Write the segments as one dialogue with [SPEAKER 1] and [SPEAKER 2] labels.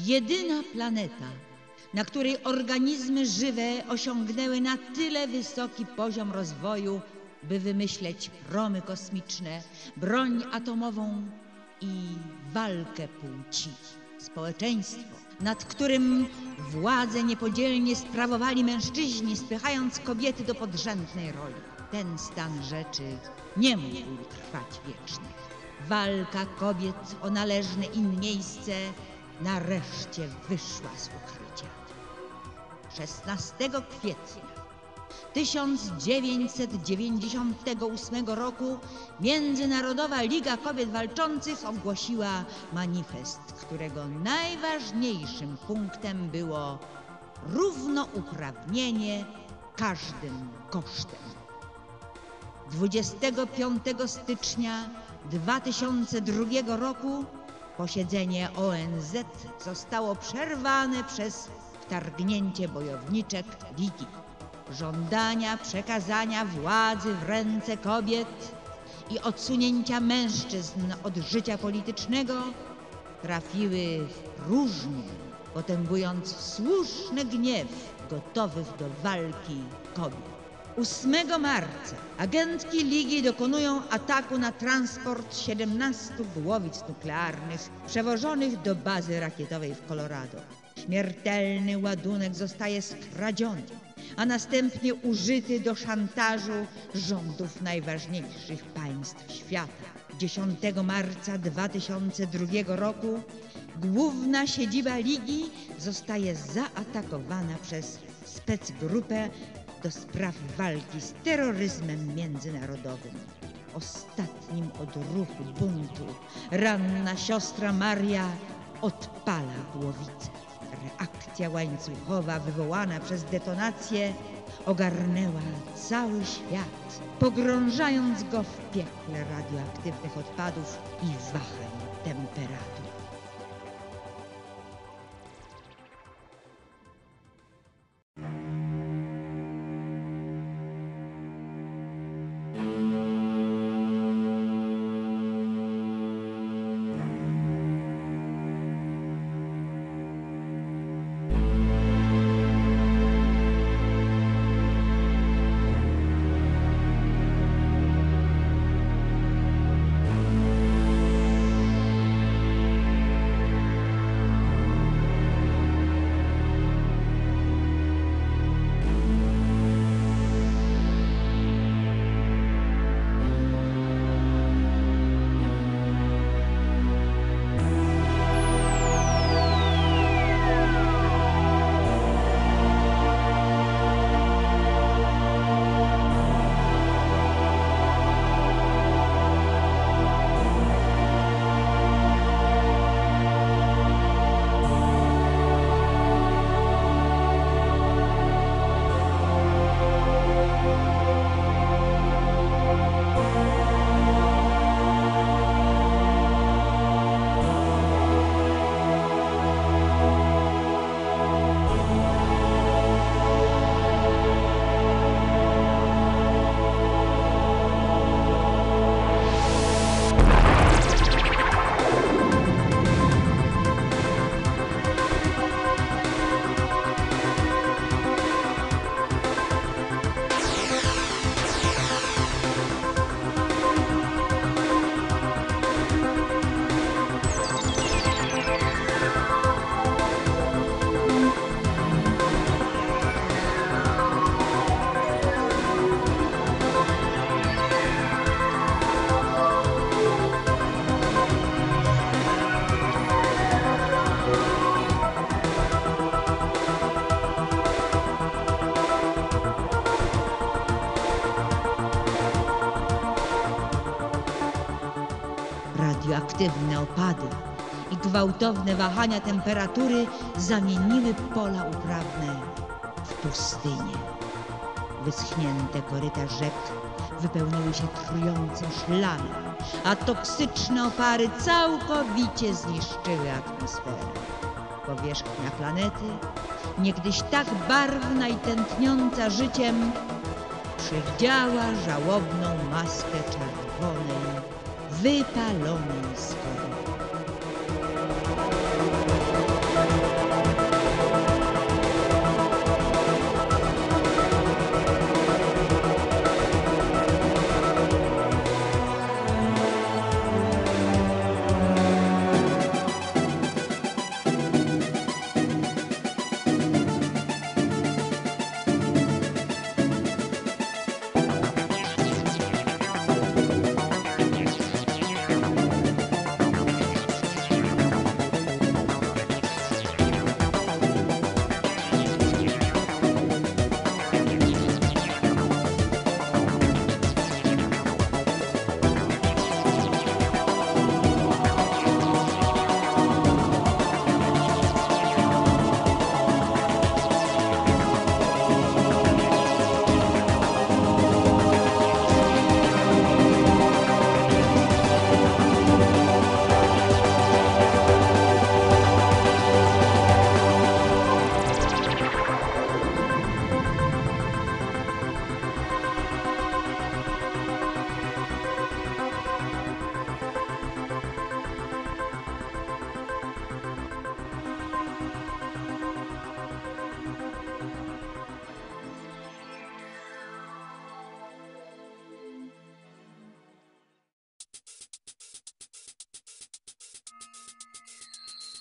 [SPEAKER 1] Jedyna planeta, na której organizmy żywe osiągnęły na tyle wysoki poziom rozwoju, by wymyśleć promy kosmiczne, broń atomową i walkę płci. Społeczeństwo, nad którym władzę niepodzielnie sprawowali mężczyźni, spychając kobiety do podrzędnej roli. Ten stan rzeczy nie mógł trwać wiecznie. Walka kobiet o należne im miejsce nareszcie wyszła z ukrycia. 16 kwietnia 1998 roku Międzynarodowa Liga Kobiet Walczących ogłosiła manifest, którego najważniejszym punktem było równouprawnienie każdym kosztem. 25 stycznia 2002 roku posiedzenie ONZ zostało przerwane przez wtargnięcie bojowniczek Ligi. Żądania przekazania władzy w ręce kobiet i odsunięcia mężczyzn od życia politycznego trafiły w próżnię, potęgując słuszny gniew gotowych do walki kobiet. 8 marca agentki Ligi dokonują ataku na transport 17 głowic nuklearnych przewożonych do bazy rakietowej w Colorado. Śmiertelny ładunek zostaje skradziony, a następnie użyty do szantażu rządów najważniejszych państw świata. 10 marca 2002 roku główna siedziba Ligi zostaje zaatakowana przez specgrupę do spraw walki z terroryzmem międzynarodowym. Ostatnim odruchu buntu ranna siostra Maria odpala głowicę. Reakcja łańcuchowa wywołana przez detonację ogarnęła cały świat, pogrążając go w piekle radioaktywnych odpadów i wahań temperatur. Radioaktywne opady i gwałtowne wahania temperatury zamieniły pola uprawne w pustynię. Wyschnięte koryta rzek wypełniły się trującą szlamą, a toksyczne opary całkowicie zniszczyły atmosferę. Powierzchnia planety, niegdyś tak barwna i tętniąca życiem, przywdziała żałobną maskę czerwonej, wypalonej skory.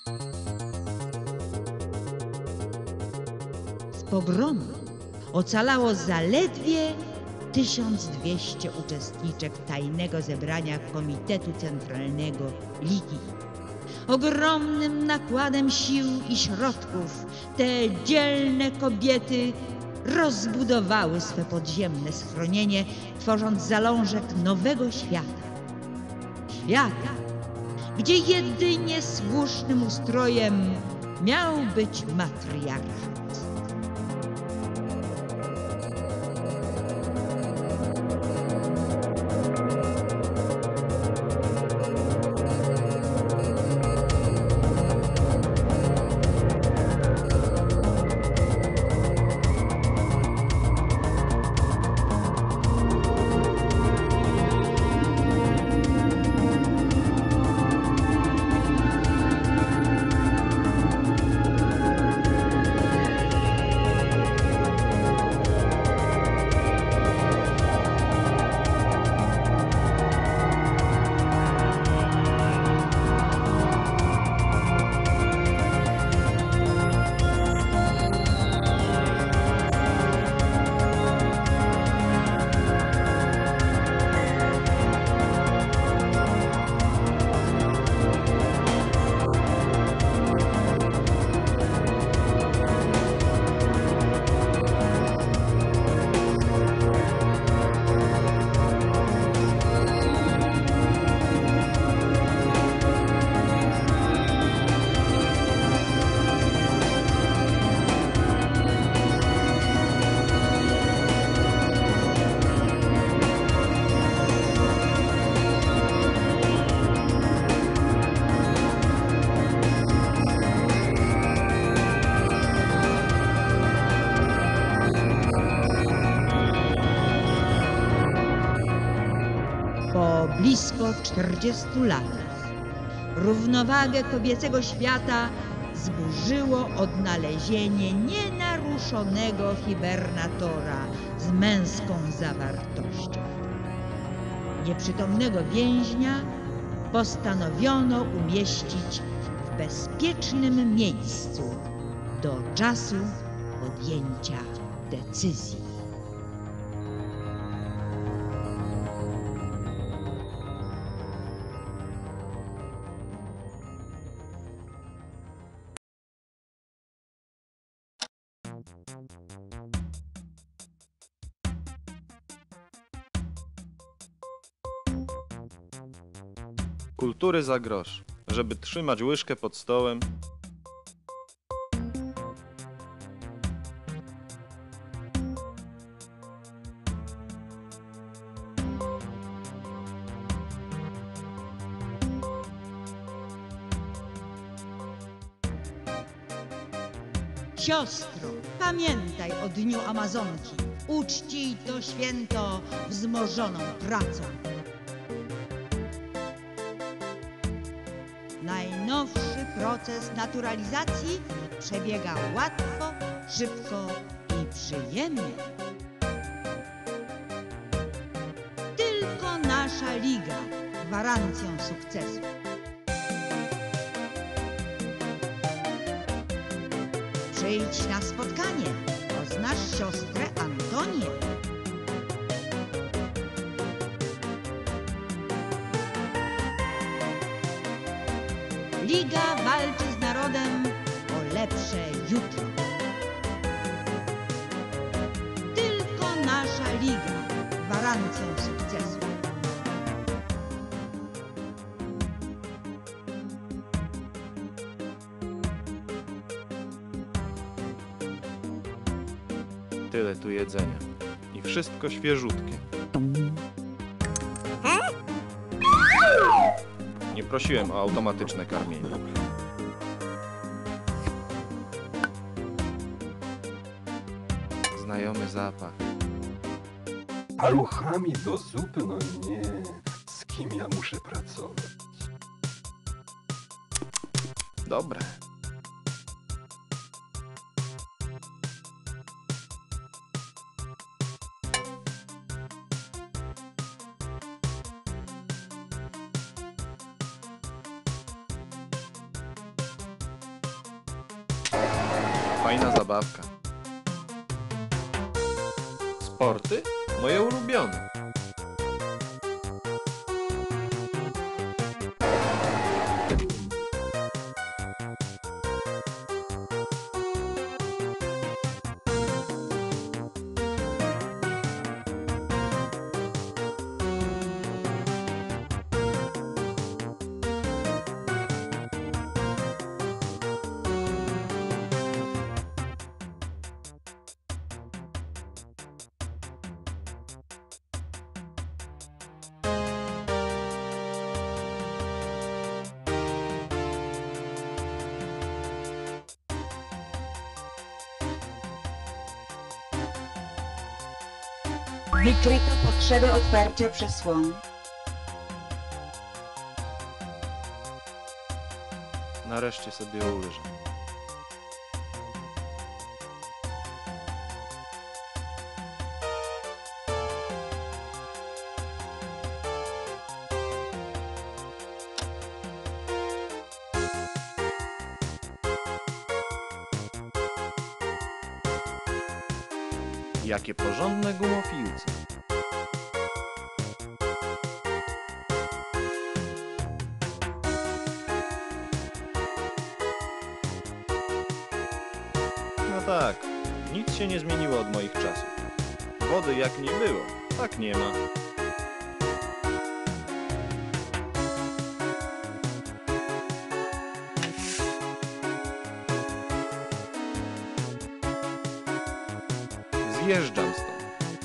[SPEAKER 1] Z pogromu ocalało zaledwie 1200 uczestniczek tajnego zebrania Komitetu Centralnego Ligi. Ogromnym nakładem sił i środków te dzielne kobiety rozbudowały swe podziemne schronienie, tworząc zalążek nowego świata. Świata, gdzie jedynie słusznym ustrojem miał być matriarchat. Po blisko 40 latach równowagę kobiecego świata zburzyło odnalezienie nienaruszonego hibernatora z męską zawartością. Nieprzytomnego więźnia postanowiono umieścić w bezpiecznym miejscu do czasu podjęcia decyzji.
[SPEAKER 2] Kultury za grosz, żeby trzymać łyżkę pod stołem.
[SPEAKER 1] Siostro, pamiętaj o Dniu Amazonki. Uczcij to święto wzmożoną pracą. Najnowszy proces naturalizacji przebiega łatwo, szybko i przyjemnie. Tylko nasza liga gwarancją sukcesu. Przyjdź na spotkanie, poznasz siostrę Antonię. Liga walczy z narodem o lepsze jutro. Tylko nasza liga gwarancją sukcesu.
[SPEAKER 2] Tyle tu jedzenia. I wszystko świeżutkie. Nie prosiłem o automatyczne karmienie. Znajomy zapach.
[SPEAKER 3] Paluchami do zupy? No nie. Z kim ja muszę pracować?
[SPEAKER 2] Dobre. fajna zabawka. Sporty? Moje ulubione.
[SPEAKER 4] Wykryto potrzebę otwarcia przesłon.
[SPEAKER 2] Nareszcie sobie ulżę. Jakie porządne gumofilce. No tak, nic się nie zmieniło od moich czasów. Wody jak nie było, tak nie ma. Zjeżdżam stąd.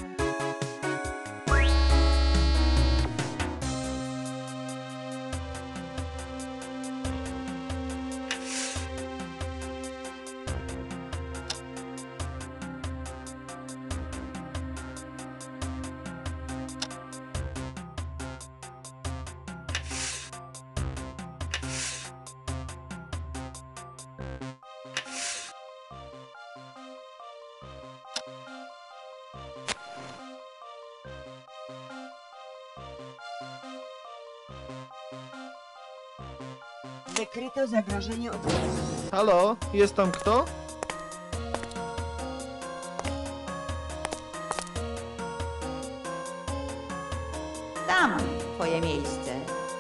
[SPEAKER 4] Wykryto zagrożenie odwrotu.
[SPEAKER 2] Halo, jest tam kto?
[SPEAKER 1] Tam twoje miejsce.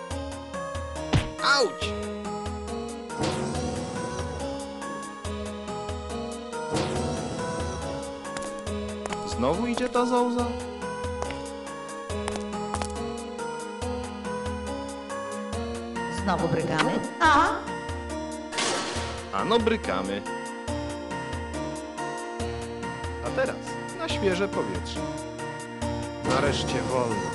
[SPEAKER 2] Auć! Znowu idzie ta zauza?
[SPEAKER 1] Znowu brykamy?
[SPEAKER 2] Ano brykamy. A teraz na świeże powietrze. Nareszcie wolno.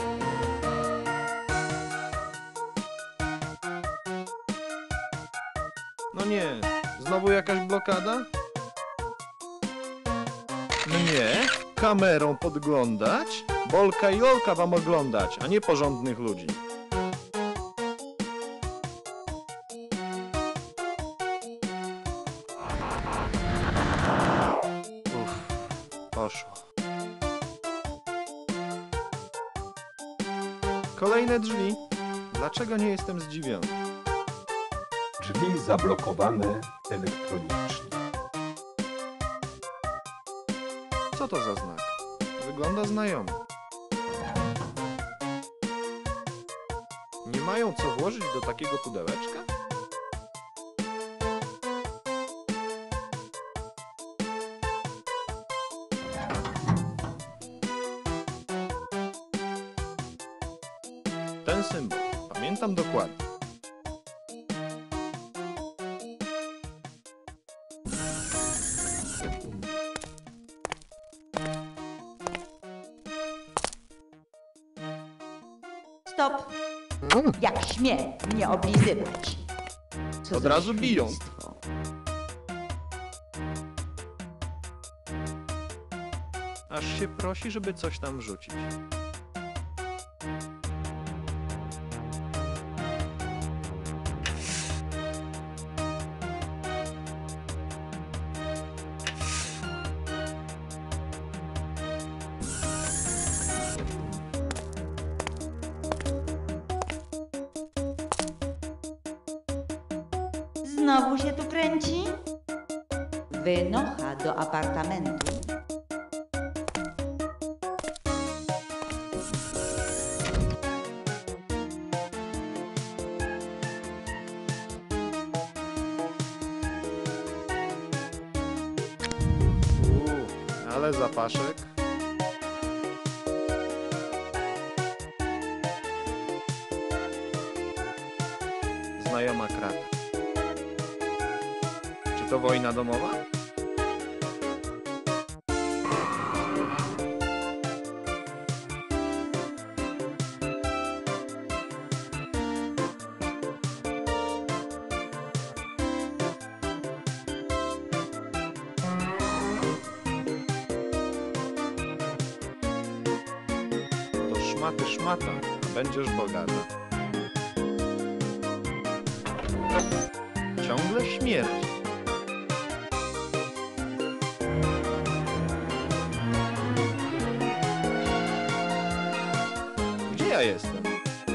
[SPEAKER 2] No nie, znowu jakaś blokada? Mnie? Kamerą podglądać? Bolka i Olka wam oglądać, a nie porządnych ludzi. Poszło. Kolejne drzwi. Dlaczego nie jestem zdziwiony?
[SPEAKER 3] Drzwi zablokowane elektronicznie.
[SPEAKER 2] Co to za znak? Wygląda znajomo. Nie mają co włożyć do takiego pudełeczka? Ten symbol. Pamiętam dokładnie.
[SPEAKER 1] Stop! Jak śmie mnie oblizywać? Co
[SPEAKER 2] Od
[SPEAKER 1] za
[SPEAKER 2] razu biją.
[SPEAKER 1] świństwo.
[SPEAKER 2] Aż się prosi, żeby coś tam wrzucić.
[SPEAKER 1] Znowu się tu kręci?
[SPEAKER 4] wynocha do apartamentu.
[SPEAKER 2] Ale zapaszek. Znajoma krata. Czy to wojna domowa? To szmaty szmata, a będziesz bogata. Ciągle śmierć. Gdzie ja jestem?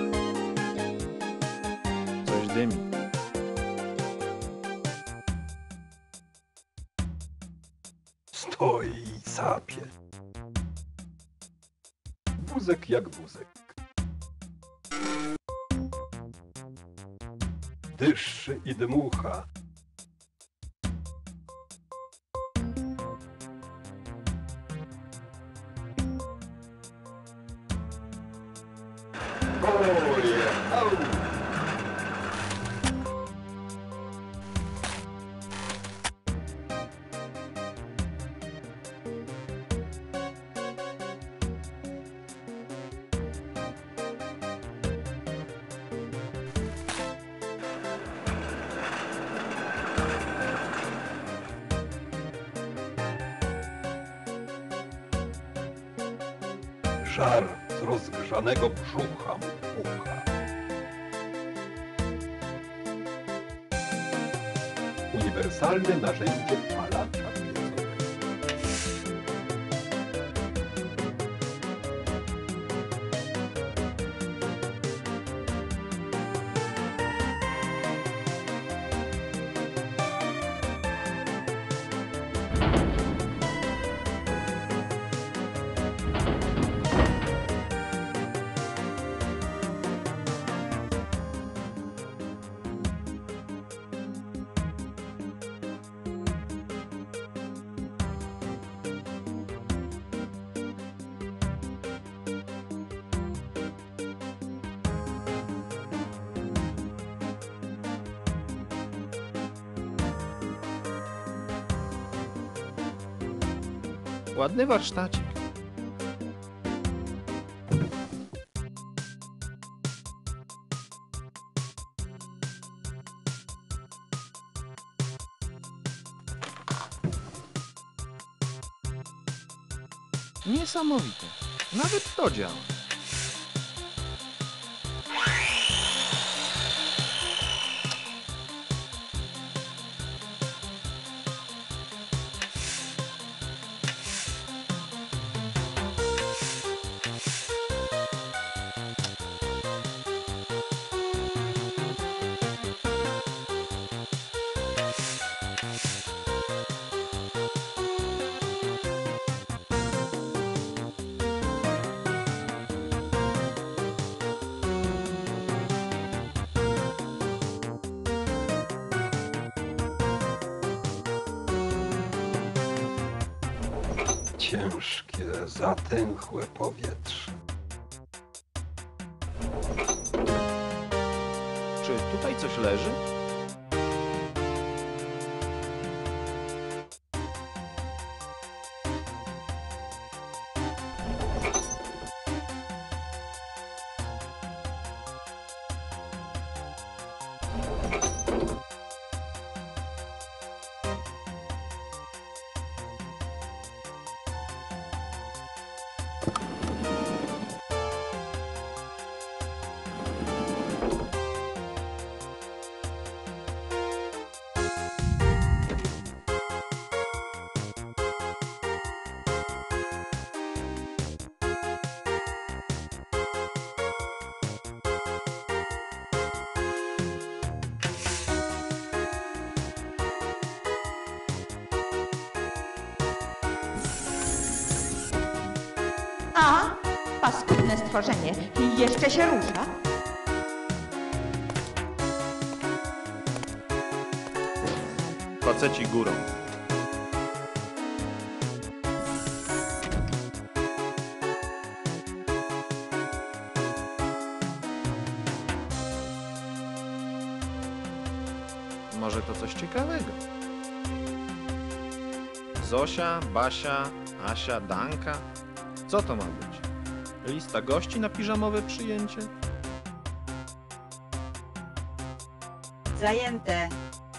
[SPEAKER 2] Coś dymi.
[SPEAKER 3] Stoi i sapie. Wózek jak wózek. Dyszy i dmucha. Oje, au! Żar z rozgrzanego brzucha mu pucha. Uniwersalne narzędzie palacza piecowego.
[SPEAKER 2] Ładny warsztacik. Niesamowite. Nawet to działa.
[SPEAKER 3] Ciężkie, zatęchłe powietrze.
[SPEAKER 2] Czy tutaj coś leży?
[SPEAKER 4] Paskudne stworzenie. I jeszcze się rusza.
[SPEAKER 2] Faceci górą. Może to coś ciekawego. Zosia, Basia, Asia, Danka. Co to ma być? Lista gości na piżamowe przyjęcie?
[SPEAKER 4] Zajęte.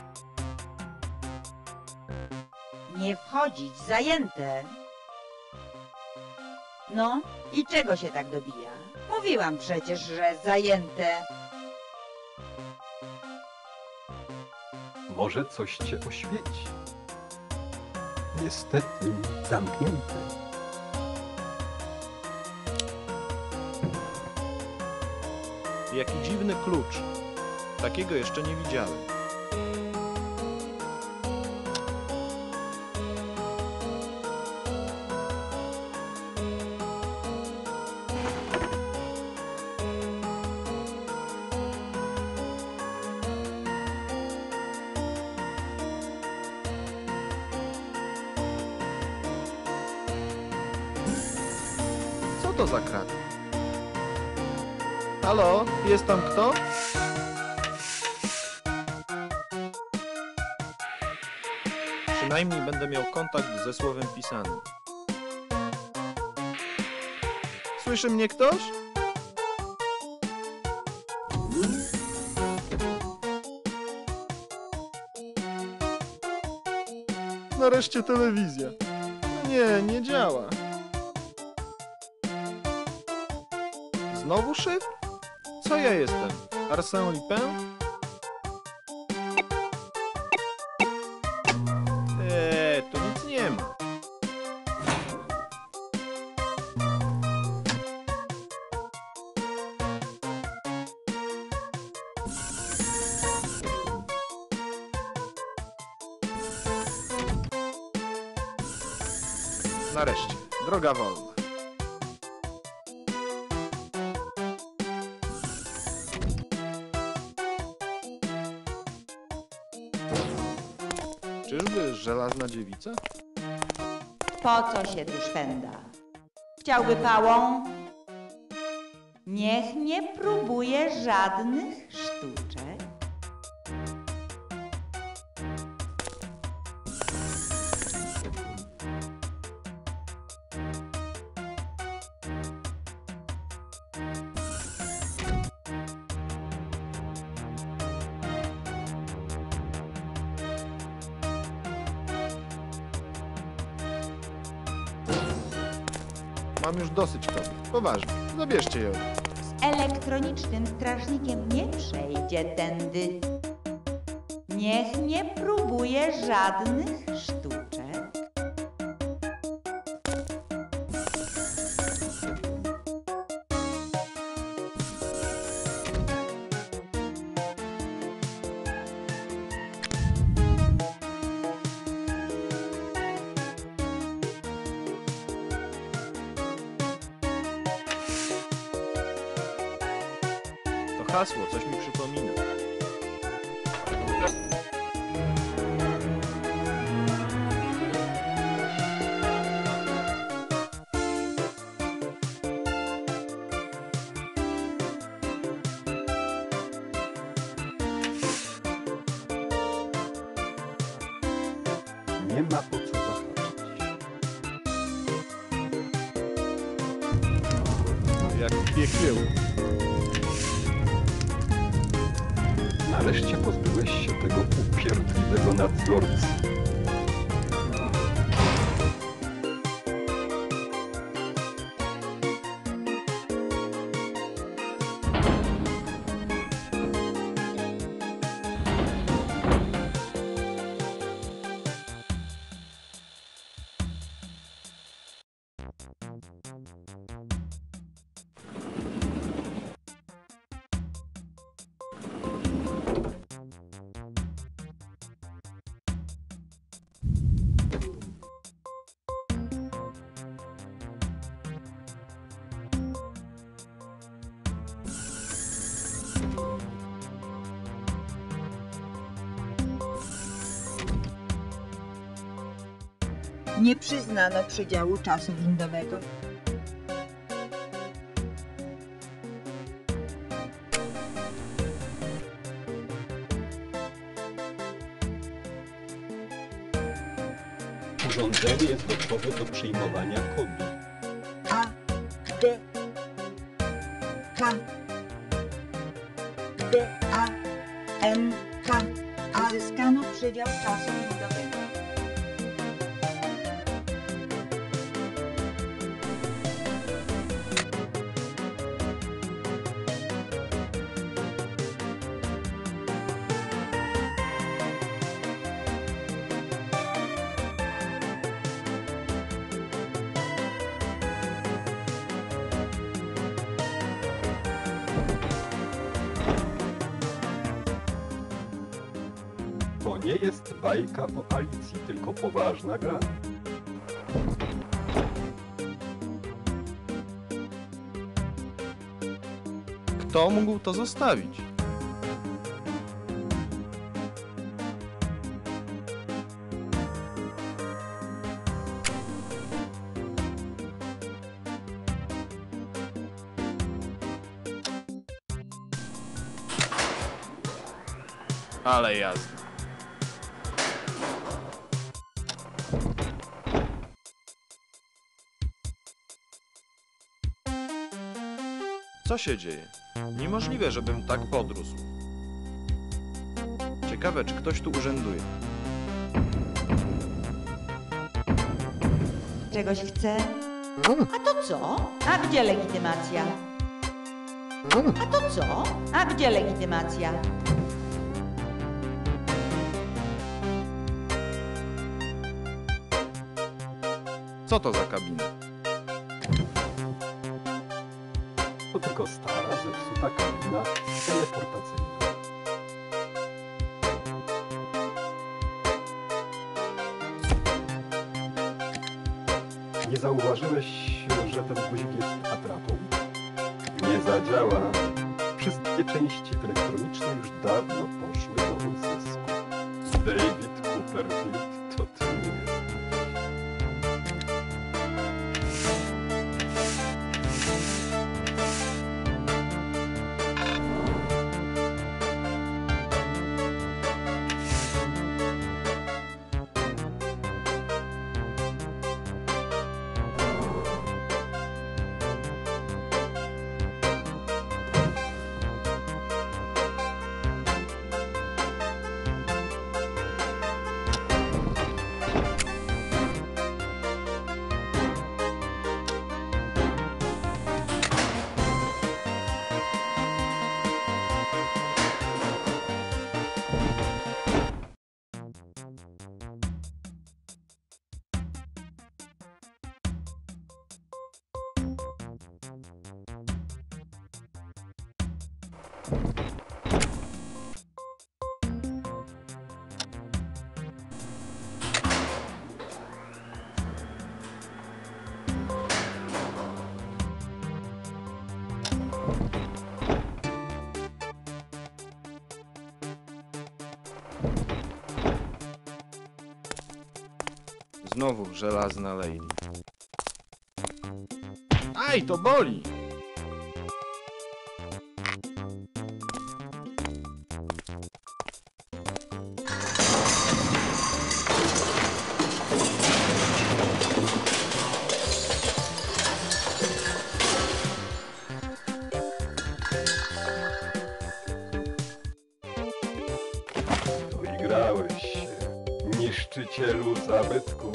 [SPEAKER 4] Nie wchodzić, zajęte. No i czego się tak dobija? Mówiłam przecież, że zajęte.
[SPEAKER 3] Może coś cię oświeci. Niestety zamknięte.
[SPEAKER 2] Jaki dziwny klucz. Takiego jeszcze nie widziałem. Co to za kraty? Halo? Jest tam kto? Przynajmniej będę miał kontakt ze słowem pisanym. Słyszy mnie ktoś? Nareszcie telewizja. Nie, nie działa. Znowu szyfr? Co ja jestem? Arsène Lupin? Tu nic nie ma. Nareszcie, droga wolna. Czyżby żelazna dziewica?
[SPEAKER 4] Po co się tu szwenda? Chciałby pałą? Niech nie próbuje żadnych sztuczek.
[SPEAKER 2] Mam już dosyć kobiet. Poważnie, zabierzcie ją.
[SPEAKER 4] Z elektronicznym strażnikiem nie przejdzie tędy. Niech nie próbuje żadnych sztuczek.
[SPEAKER 2] To hasło coś mi przypomina.
[SPEAKER 3] Nie ma po co zahaczyć.
[SPEAKER 2] Jak w piekiełku.
[SPEAKER 3] Nareszcie pozbyłeś się tego upierdliwego nadzorcy.
[SPEAKER 4] Nie przyznano przydziału czasu windowego.
[SPEAKER 3] Urządzenie jest gotowe do przyjmowania kodu.
[SPEAKER 4] A, D, K, D, A, N, K. Zyskano przydział czasu windowego.
[SPEAKER 3] To nie jest bajka o Alicji, tylko poważna gra.
[SPEAKER 2] Kto mógł to zostawić? Ale jazda. Co się dzieje? Niemożliwe, żebym tak podrósł. Ciekawe, czy ktoś tu urzęduje.
[SPEAKER 4] Czegoś chce? A to co? A gdzie legitymacja? A to co? A gdzie legitymacja?
[SPEAKER 2] Co to za kabina?
[SPEAKER 3] To tylko stara, zepsuta kabina teleportacyjna. Nie zauważyłeś, że ten guzik jest atrapą? Nie zadziała. Wszystkie części elektroniczne już dawno poszły do uzysku. David Copperfield, to ty nie jesteś.
[SPEAKER 2] Znowu żelazna Lady. Aj, to boli!
[SPEAKER 3] Doigrałeś się, niszczycielu zabytków.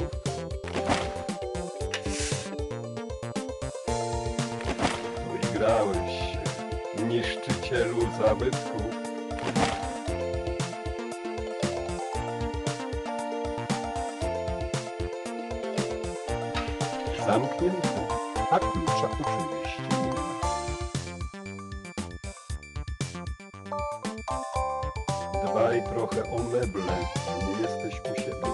[SPEAKER 3] Doigrałeś się, niszczycielu zabytków. Zamknięty, a klucza oczywiście nie ma. Dbaj trochę o meble, nie jesteś u siebie.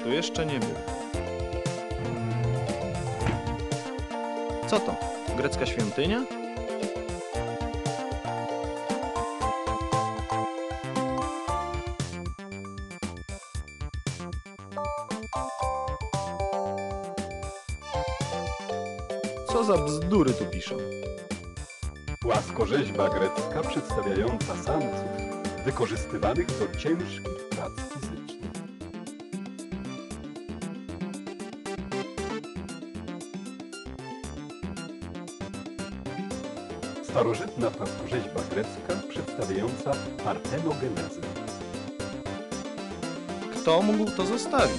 [SPEAKER 2] Tu jeszcze nie był. Co to? Grecka świątynia? Co za bzdury tu piszą?
[SPEAKER 3] Płaskorzeźba grecka przedstawiająca samców wykorzystywanych do ciężkich prac fizycznych. Starożytna płaskorzeźba grecka przedstawiająca partenogenezę.
[SPEAKER 2] Kto mógł to zostawić?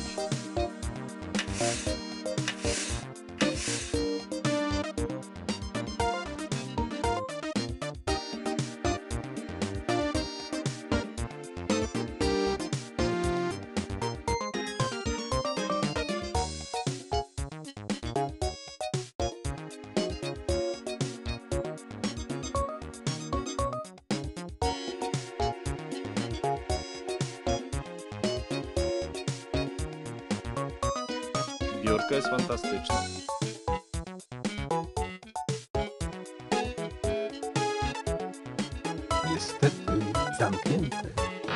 [SPEAKER 2] Biurko jest fantastyczne.
[SPEAKER 3] Niestety zamknięte.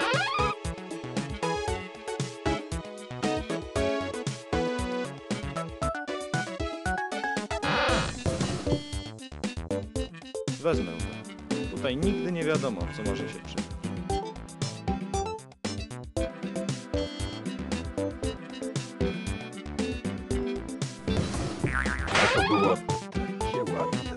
[SPEAKER 2] Wezmę to. Tutaj nigdy nie wiadomo, co może się przydać.
[SPEAKER 3] A to było się ładne.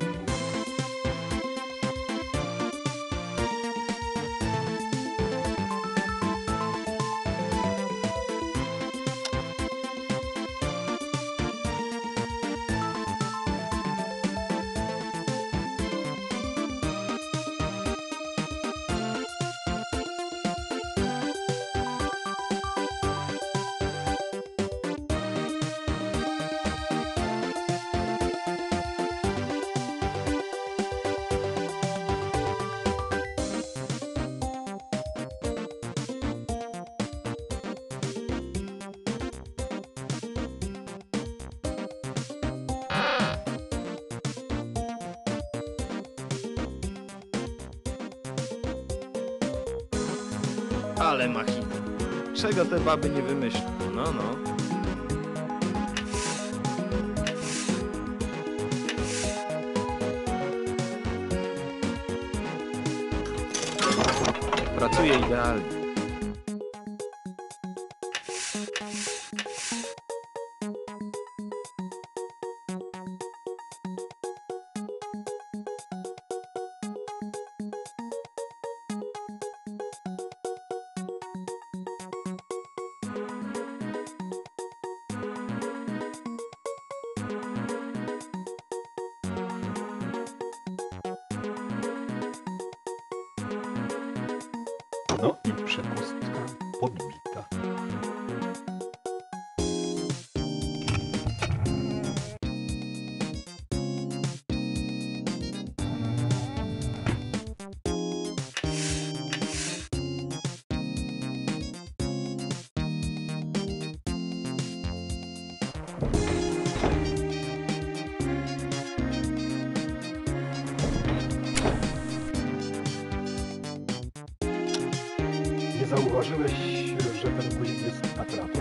[SPEAKER 2] Ale machiny. Czego te baby nie wymyślą? No, no. Pracuje idealnie.
[SPEAKER 3] No i przepustka podbita. Nie zauważyłeś, że ten guzik jest atrapą?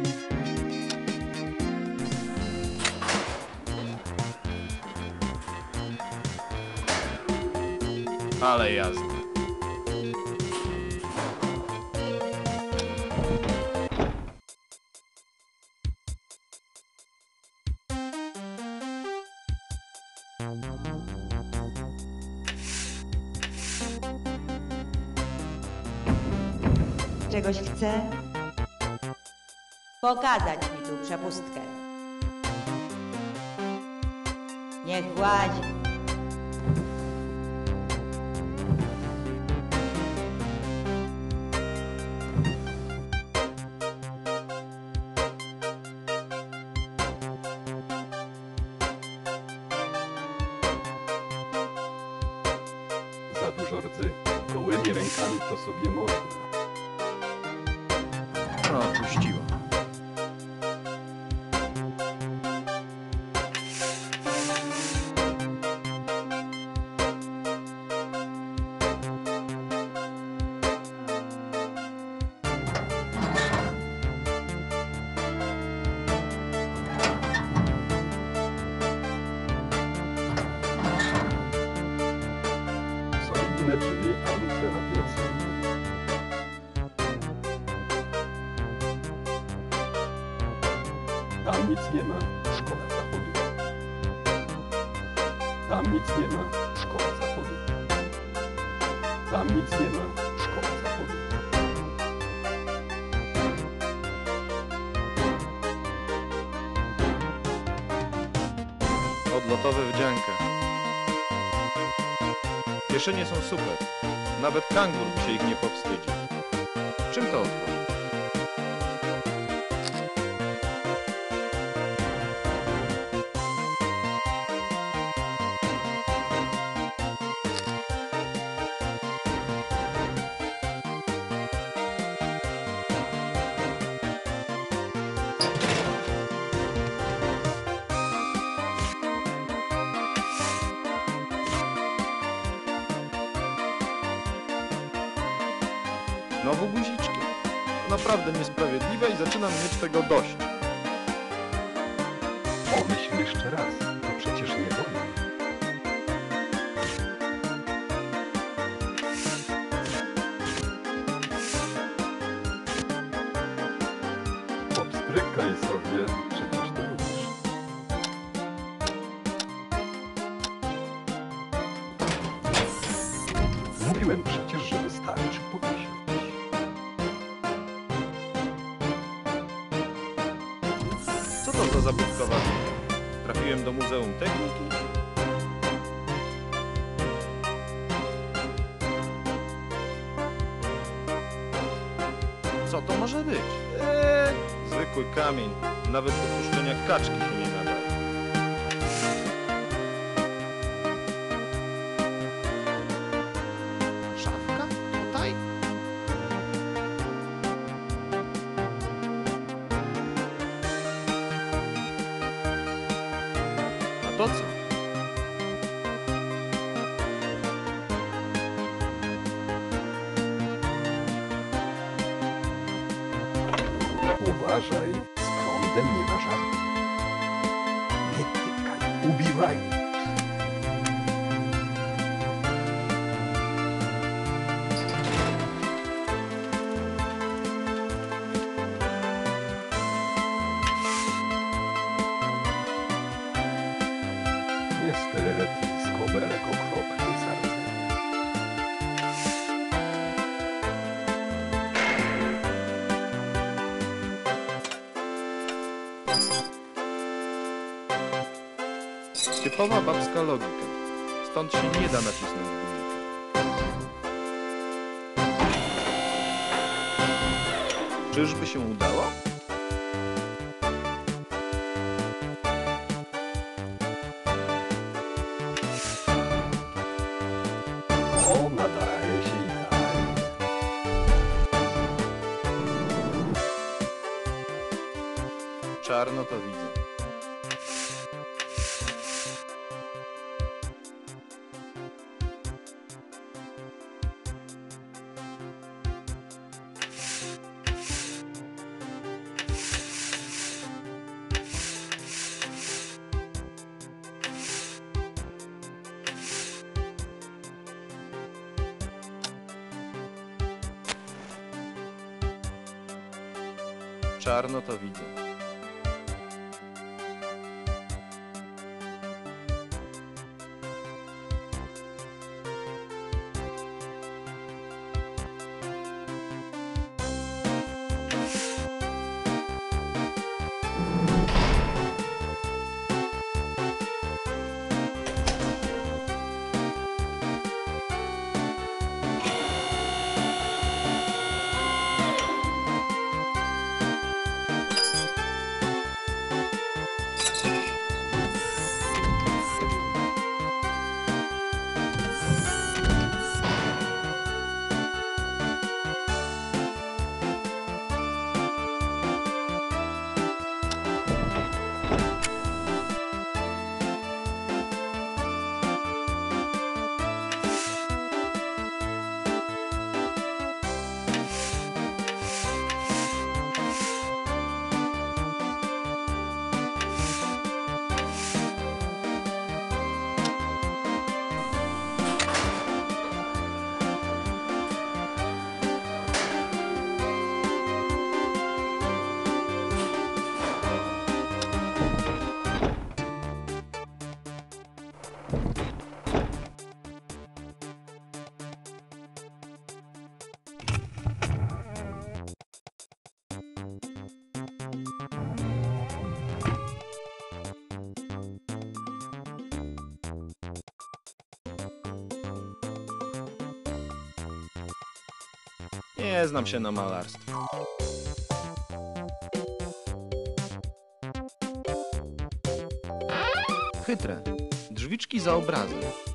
[SPEAKER 2] Ale jazda.
[SPEAKER 4] Czegoś chce? Pokazać mi tu przepustkę. Niech łazi.
[SPEAKER 3] Za dużo rdzy. Gołymi rękami to sobie można.
[SPEAKER 2] No, puściła.
[SPEAKER 3] Tylne drzwi antyradiacyjne. Tam nic nie ma. Szkoła zachodu. Tam nic nie ma. Szkoła zachodu. Tam nic nie ma. Szkoła zachodu.
[SPEAKER 2] Odlotowe wdzianka. Kieszenie są super. Nawet kangur by się ich nie powstydził. Czym to otworzy? Znowu guziczki? Naprawdę niesprawiedliwe i zaczynam mieć tego dość.
[SPEAKER 3] Pomyśl jeszcze raz. To przecież nie wolno. Popstrykaj sobie. Przecież to lubisz. Mówiłem przecież, że wystarczy powiesić.
[SPEAKER 2] Co to za zabawkowa? Trafiłem do Muzeum Techniki? Co to może być? Zwykły kamień. Nawet do puszczenia kaczki się nie nadaje. Szafka? Tutaj? A to co?
[SPEAKER 3] Uważaj, z prądem nie ma żartu. Nie tykaj, ubiwaj. Niestety, skobelek okropny zardzenie.
[SPEAKER 2] Typowa babska logika. Stąd się nie da nacisnąć guzika. Czyżby się udało?
[SPEAKER 3] O, nadaje się idealnie.
[SPEAKER 2] Czarno to widzę. Czarno to widzę. Nie znam się na malarstwie. Chytre. Drzwiczki za obrazem.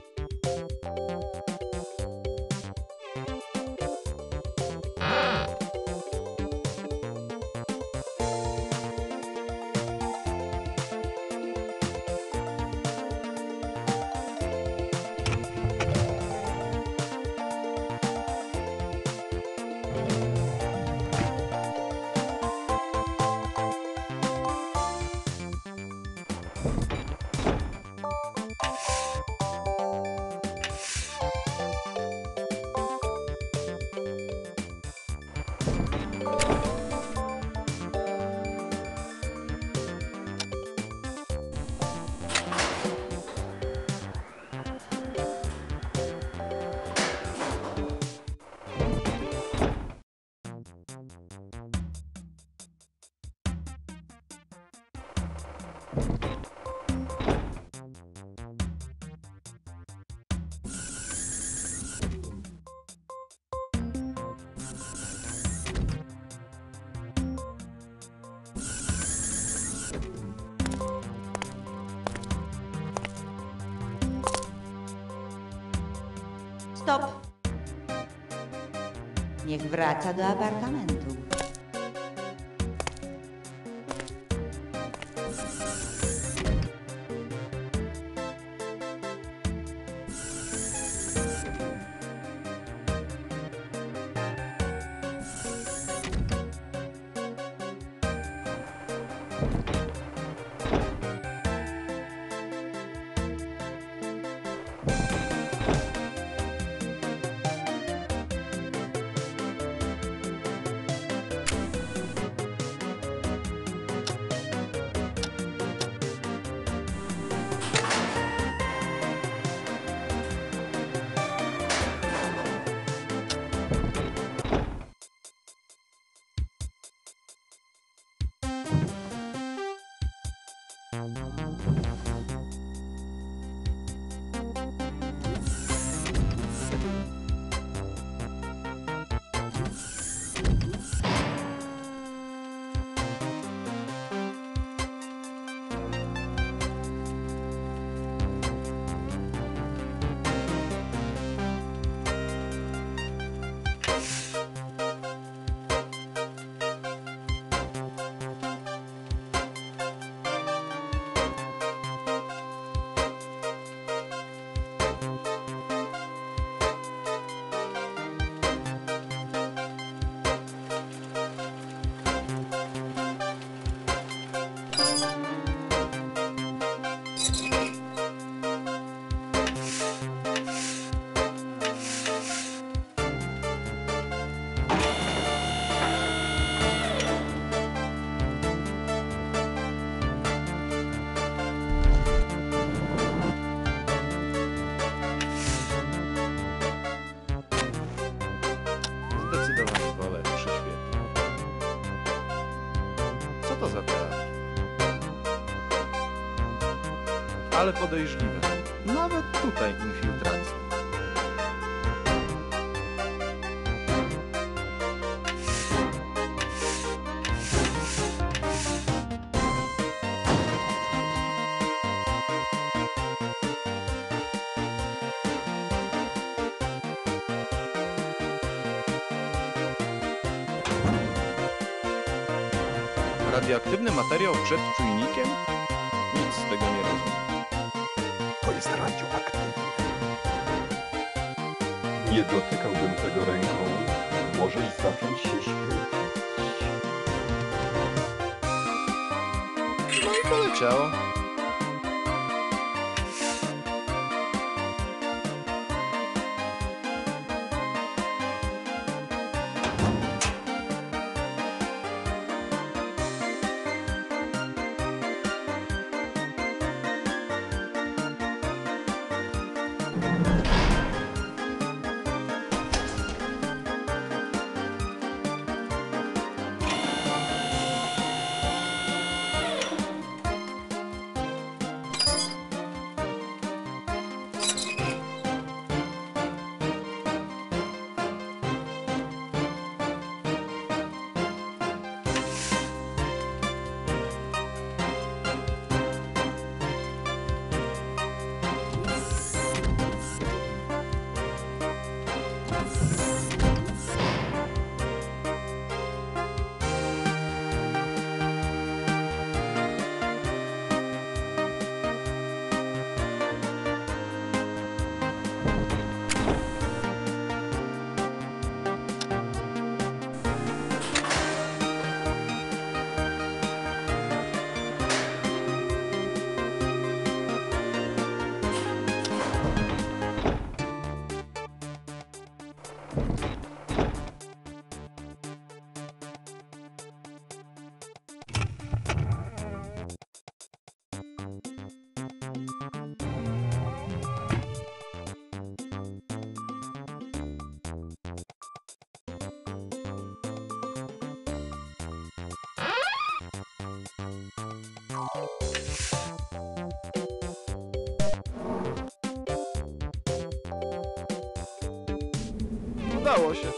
[SPEAKER 4] Stop. Niech wraca do apartamentu.
[SPEAKER 2] Zdecydowanie wolę przy świetle. Co to za teatr? Ale podejrzliwe. Nawet tutaj infiltracja. Radioaktywny materiał przed czujnikiem? Nic z tego nie rozumiem.
[SPEAKER 3] To jest radioaktywne. Nie dotykałbym tego ręką. Możesz zacząć się świecić.
[SPEAKER 2] No i poleciało. Udało się.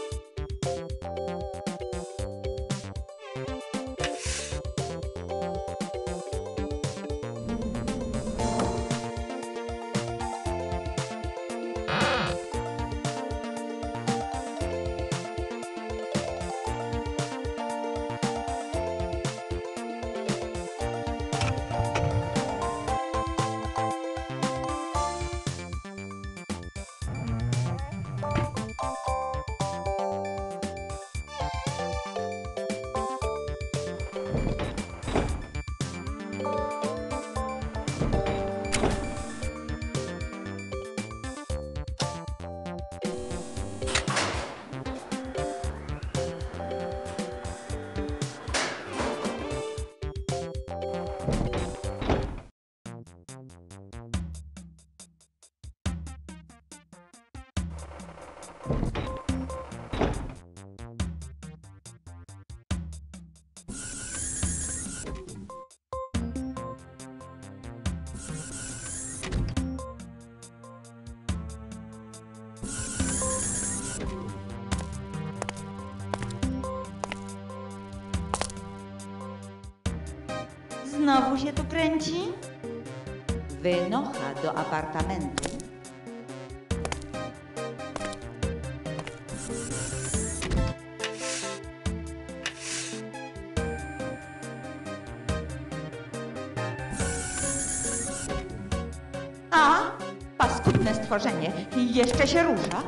[SPEAKER 4] Znowu się tu kręci? Wynocha do apartamentu. A, paskudne stworzenie, jeszcze się rusza.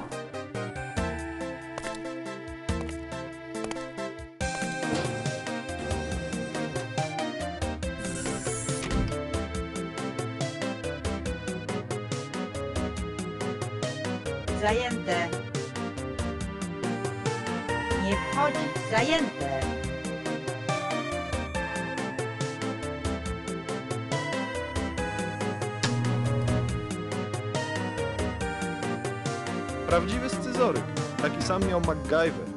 [SPEAKER 4] Zajęte. Nie wchodzić, zajęte.
[SPEAKER 2] Prawdziwy scyzoryk. Taki sam miał MacGyver.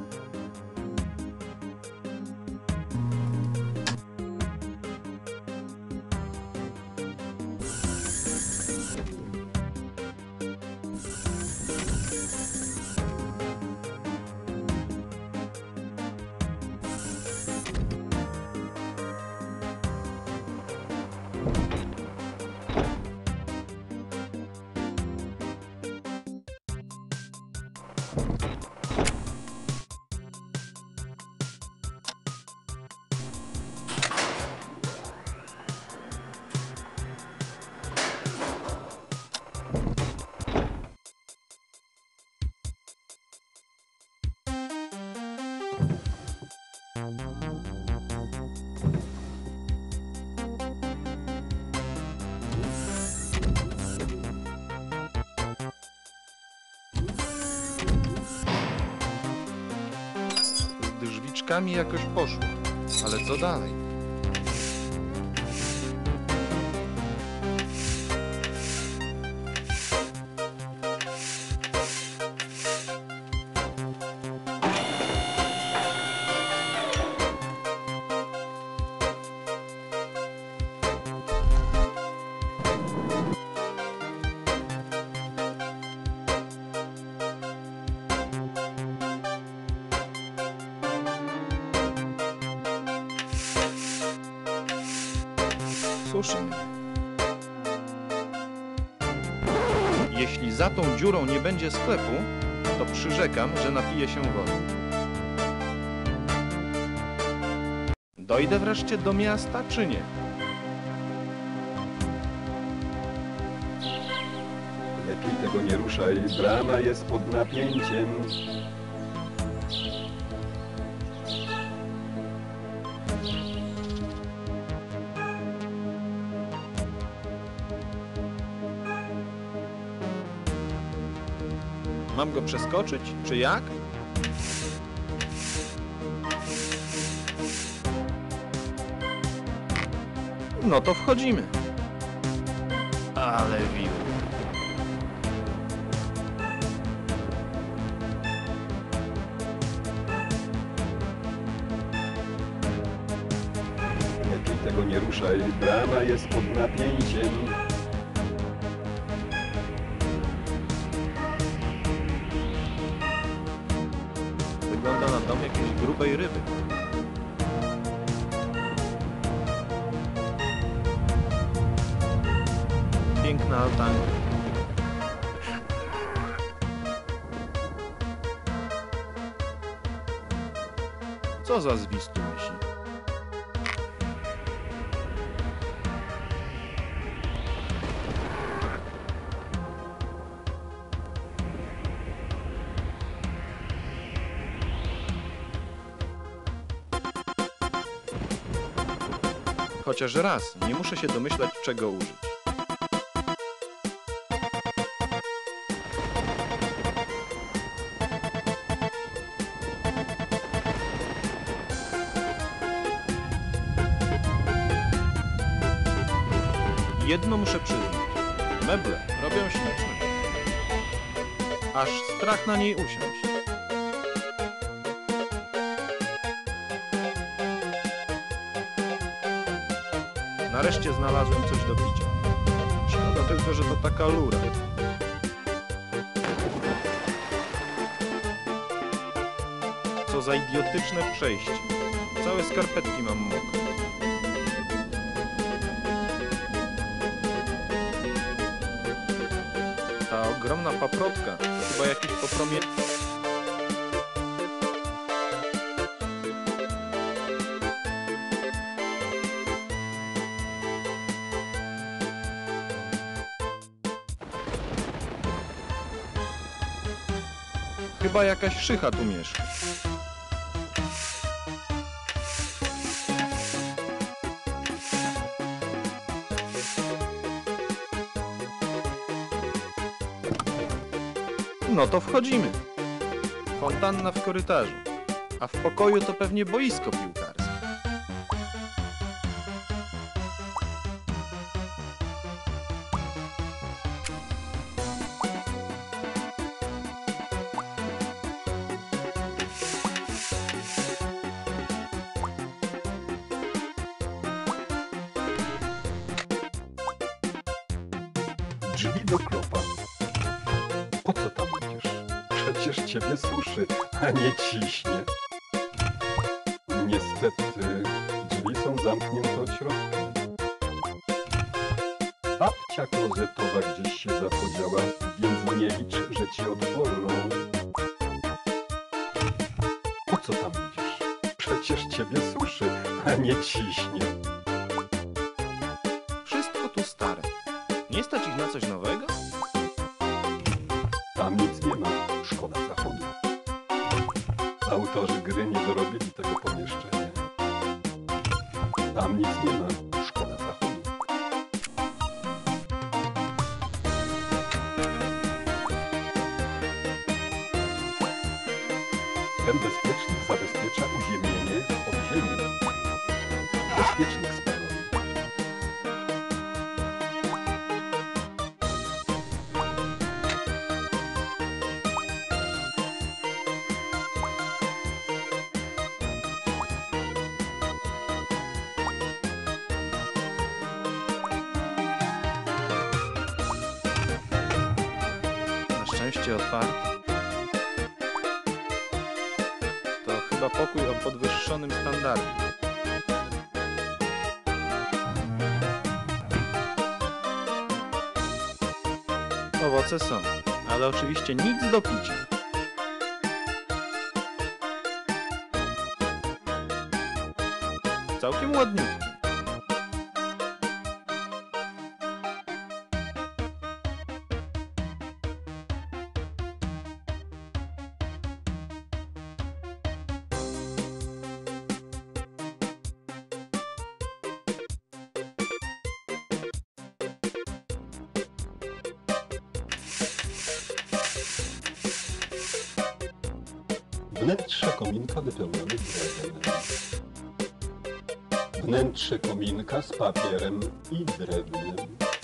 [SPEAKER 2] Z drzwiczkami jakoś poszło, ale co dalej? Słyszymy. Jeśli za tą dziurą nie będzie sklepu, to przyrzekam, że napiję się wody. Dojdę wreszcie do miasta, czy nie?
[SPEAKER 3] Lepiej tego nie ruszaj, brama jest pod napięciem.
[SPEAKER 2] Mam go przeskoczyć, czy jak? No to wchodzimy. Ale wił.
[SPEAKER 3] Lepiej tego nie ruszaj, brama jest pod napięciem.
[SPEAKER 2] Wygląda na dom jakiejś grubej ryby. Piękna altanka. Co za zwistu myśli? Chociaż raz, nie muszę się domyślać, czego użyć. Jedno muszę przyznać. Meble robią śliczne. Aż strach na niej usiąść. Nareszcie znalazłem coś do picia. Szkoda tylko, że to taka lura. Co za idiotyczne przejście. Całe skarpetki mam mokre. Ta ogromna paprotka to chyba jakiś popromie... Chyba jakaś szycha tu mieszka. No to wchodzimy. Fontanna w korytarzu, a w pokoju to pewnie boisko piłkarskie.
[SPEAKER 3] Drzwi do klopa. Po co tam idziesz? Przecież ciebie suszy, a nie ciśnie. Niestety, drzwi są zamknięte od środka. Babcia klozetowa gdzieś się zapodziała, więc nie licz, że ci otworzą. Po co tam idziesz? Przecież ciebie suszy, a nie ciśnie.
[SPEAKER 2] Wszystko tu stare. Nie stać ich na coś nowego?
[SPEAKER 3] Tam nic nie ma, szkoda zachodu. Autorzy gry nie dorobili tego pomieszczenia. Tam nic nie ma, szkoda zachodu. Ten bezpiecznik zabezpiecza uziemienie od ziemi. Bezpiecznik spalony.
[SPEAKER 2] Na szczęście otwarty. To chyba pokój o podwyższonym standardzie. Owoce są, ale oczywiście nic do picia. Całkiem ładniutki.
[SPEAKER 3] Wnętrze kominka wypełnione drewnem. Wnętrze kominka z papierem i drewnem.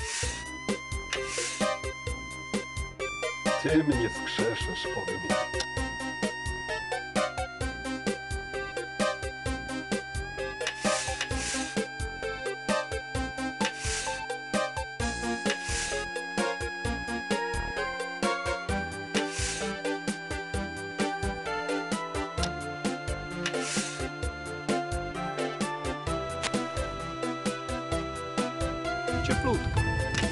[SPEAKER 3] Ty mnie skrzeszesz ode mnie.
[SPEAKER 2] Cieplutko.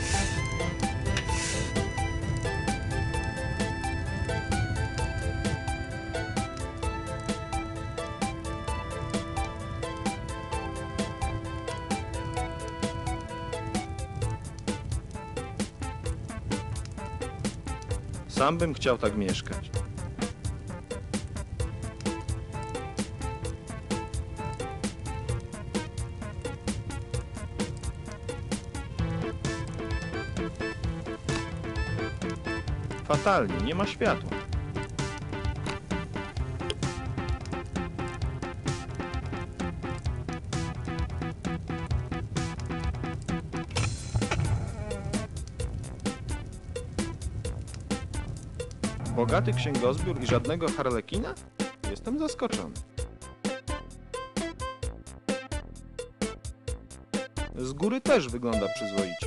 [SPEAKER 2] Sam bym chciał tak mieszkać. Fatalnie, nie ma światła. Bogaty księgozbiór i żadnego harlekina? Jestem zaskoczony. Z góry też wygląda przyzwoicie.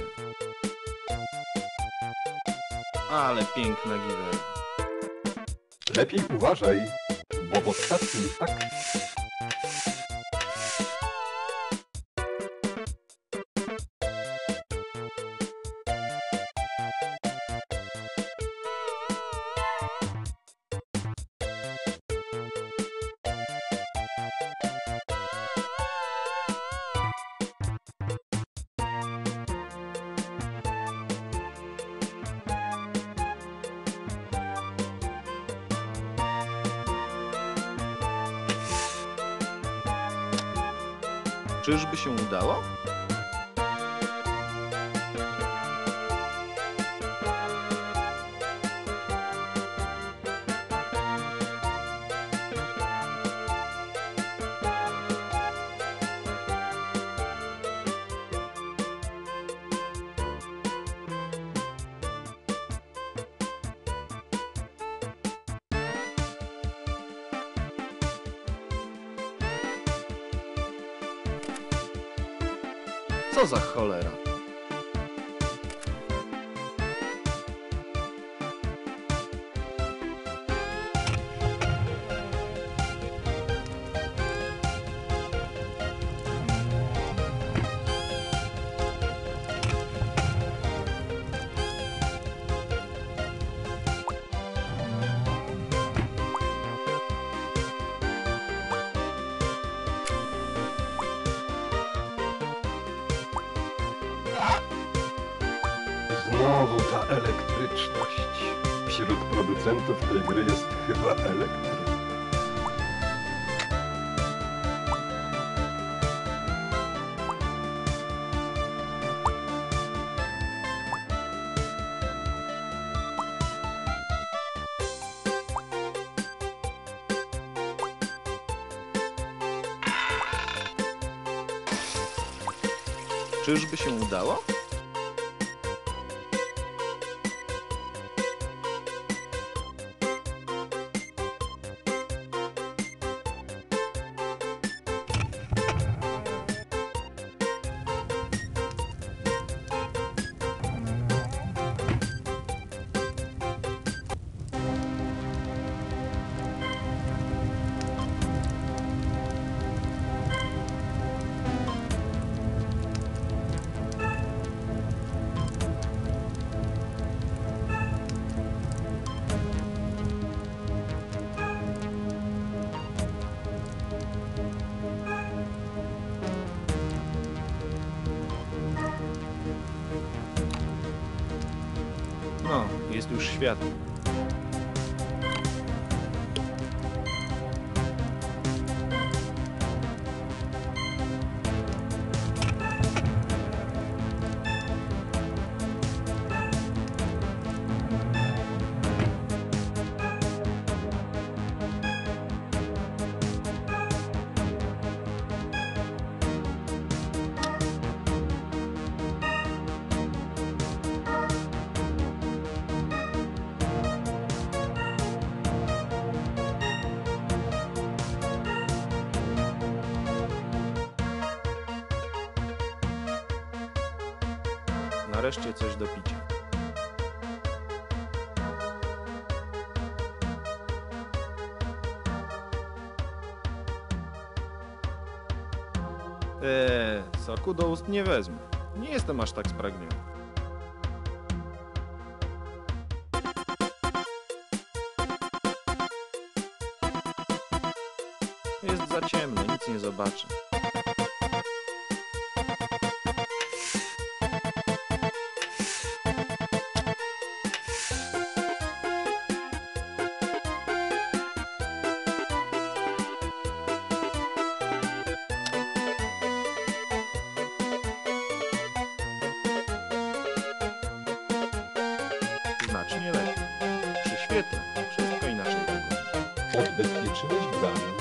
[SPEAKER 2] Ale piękna giwera.
[SPEAKER 3] Lepiej uważaj, bo w ostatnim akcie
[SPEAKER 2] Czyżby się udało? Co za cholera?
[SPEAKER 3] znowu ta elektryczność. Wśród producentów tej gry jest chyba elektryk.
[SPEAKER 2] Czyżby się udało? No, jest już światło. nareszcie coś do picia. Soku do ust nie wezmę. Nie jestem aż tak spragniony. Jest za ciemno, nic nie zobaczę. Znacznie lepiej. Przy świetle wszystko inaczej wygląda.
[SPEAKER 3] Odbezpieczyłeś bramę.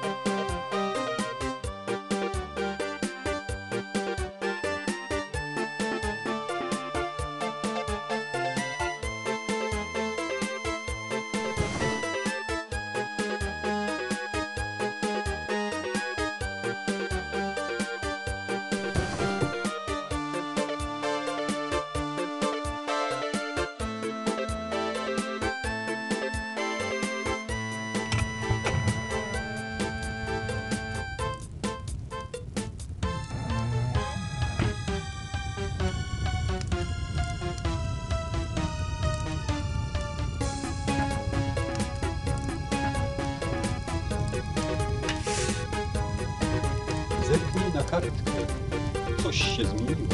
[SPEAKER 3] Zerknij na kartkę. Coś się zmieniło.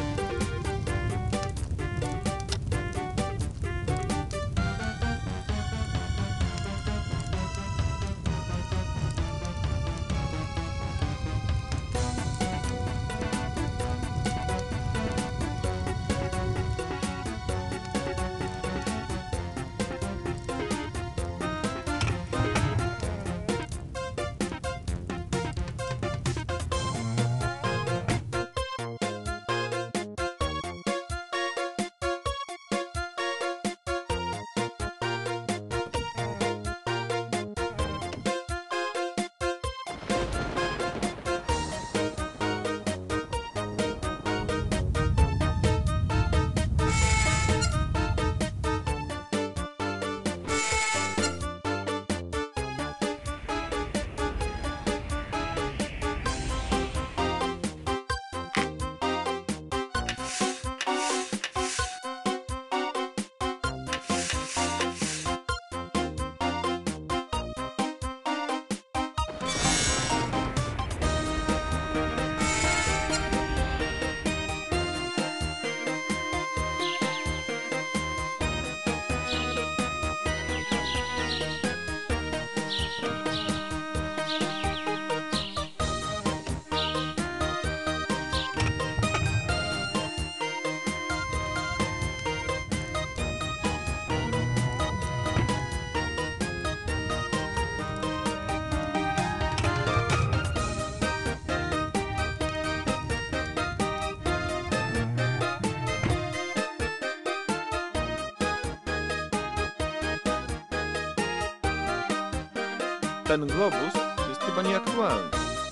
[SPEAKER 2] Ten globus jest chyba nieaktualny.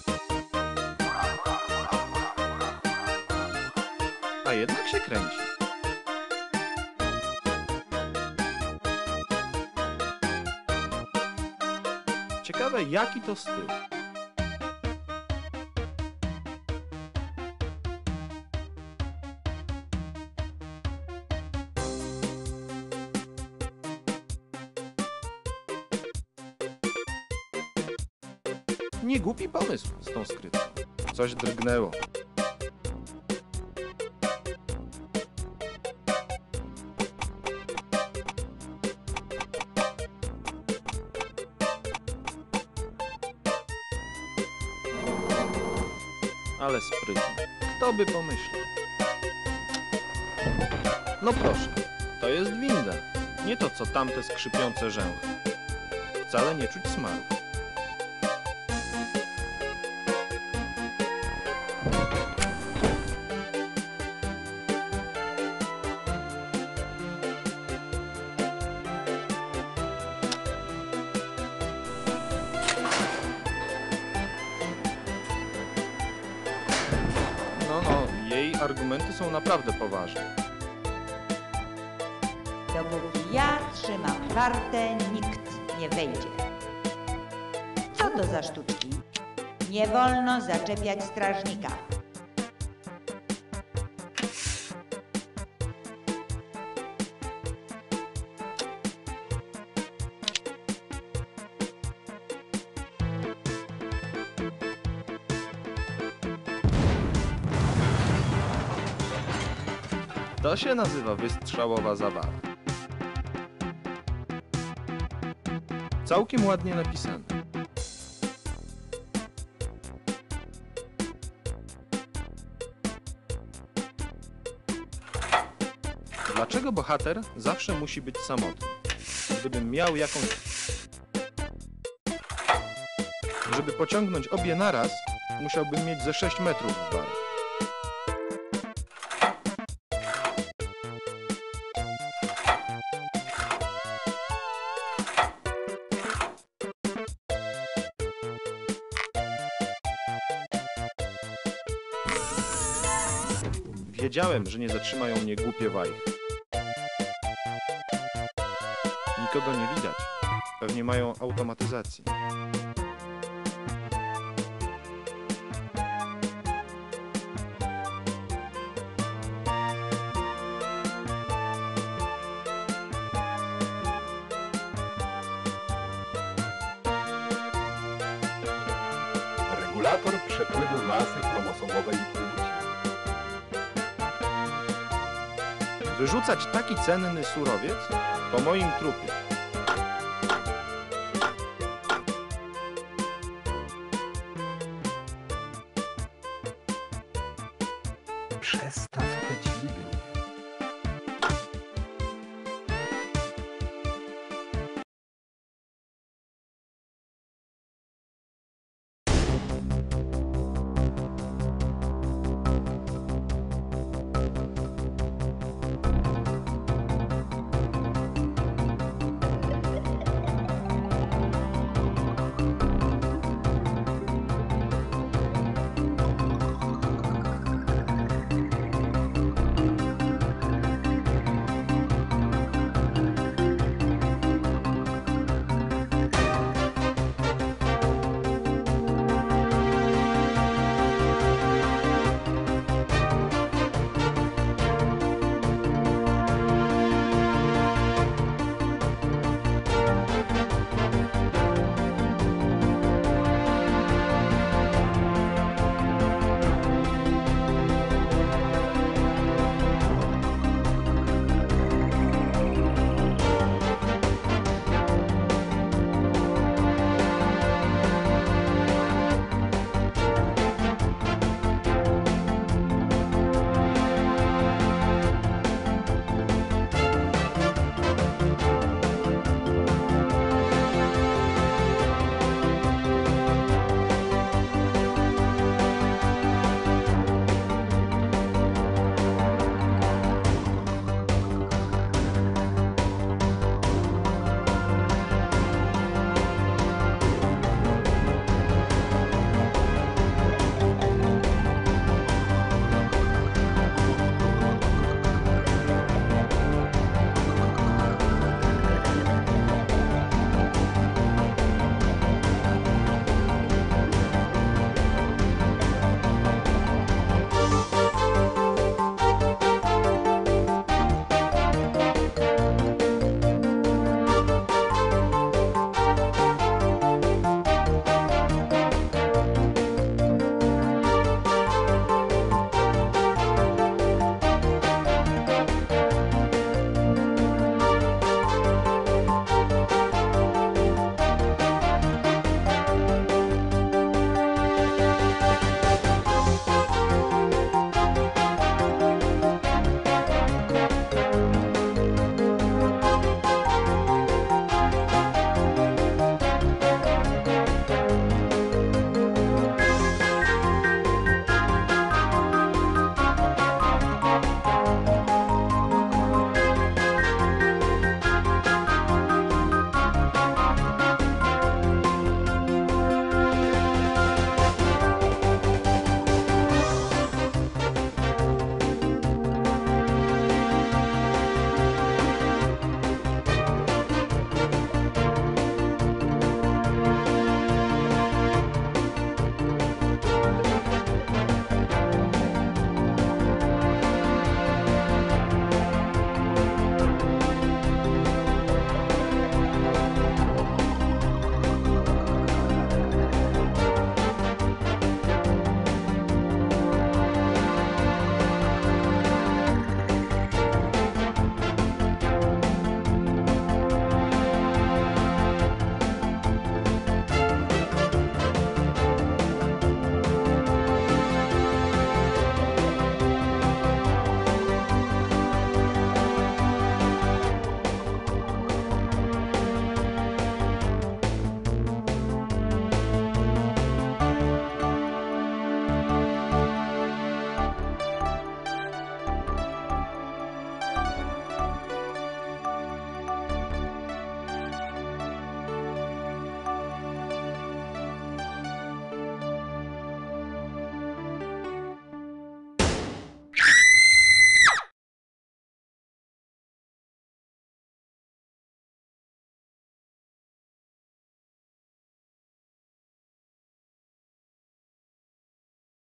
[SPEAKER 2] A jednak się kręci. Ciekawe, jaki to styl. Nie głupi pomysł z tą skrytką. Coś drgnęło. Ale sprytnie. Kto by pomyślał? No proszę, to jest winda. Nie to co tamte skrzypiące rzęchy. Wcale nie czuć smaru. No, jej Jej argumenty są naprawdę poważne.
[SPEAKER 4] Dopóki ja trzymam wartę, nikt nie wejdzie. Co to za sztuczki? Nie wolno zaczepiać strażnika.
[SPEAKER 2] To się nazywa wystrzałowa zabawa. Całkiem ładnie napisane. Dlaczego bohater zawsze musi być samotny? Gdybym miał jakąś... Żeby pociągnąć obie naraz, musiałbym mieć ze 6 metrów w bar. Wiedziałem, że nie zatrzymają mnie głupie wajchy. Nikogo nie widać. Pewnie mają automatyzację.
[SPEAKER 3] Regulator przepływu masy chromosomowej płci.
[SPEAKER 2] Wyrzucać taki cenny surowiec po moim trupie.
[SPEAKER 3] Przestaw